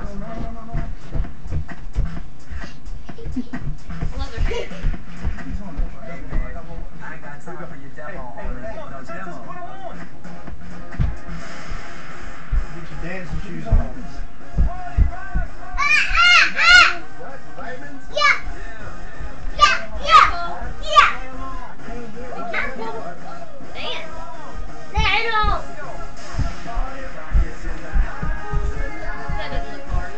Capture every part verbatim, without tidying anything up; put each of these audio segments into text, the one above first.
Love their feet. I ain't got time for your demo, homie. No demo. Get your dancing shoes on. What? Vitamins? Yeah. Yeah. Yeah. Yeah. Be careful. Dance. Little. That doesn't look hard.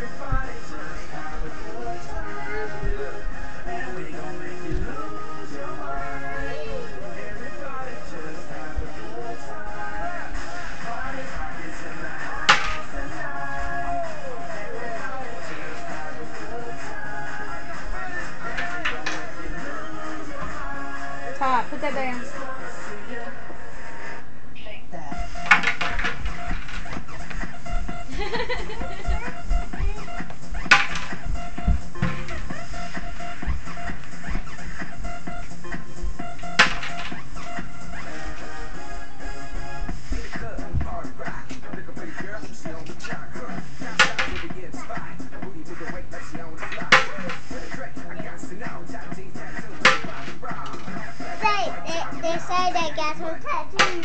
Todd, put that down. Take that. They, they, they say they got some tattoos.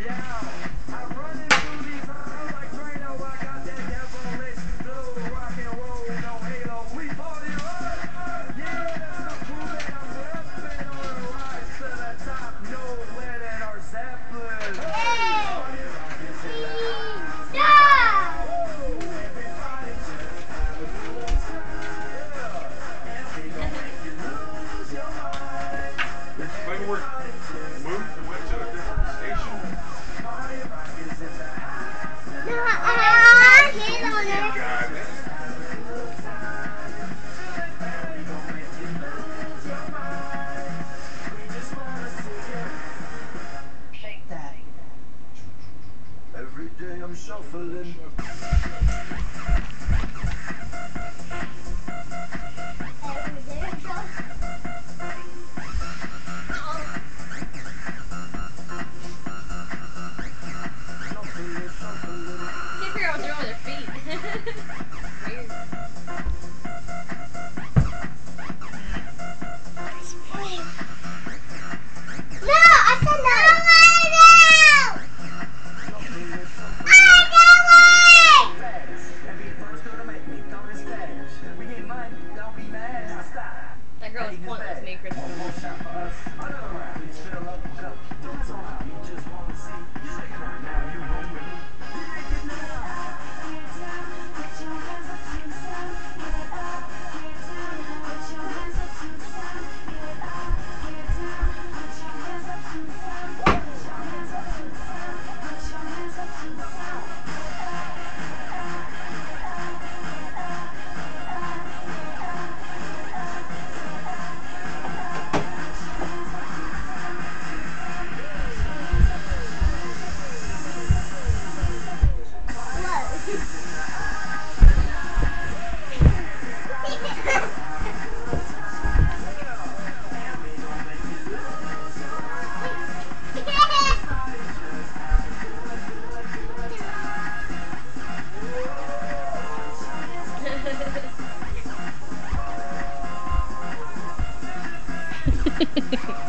Shake that. Every day I'm shuffling. Shuffling, shuffling. Can't figure out what they're doing with their feet. Weird. No, I said no. No, I know That girl is pointless, me, Kristen. Hehehehe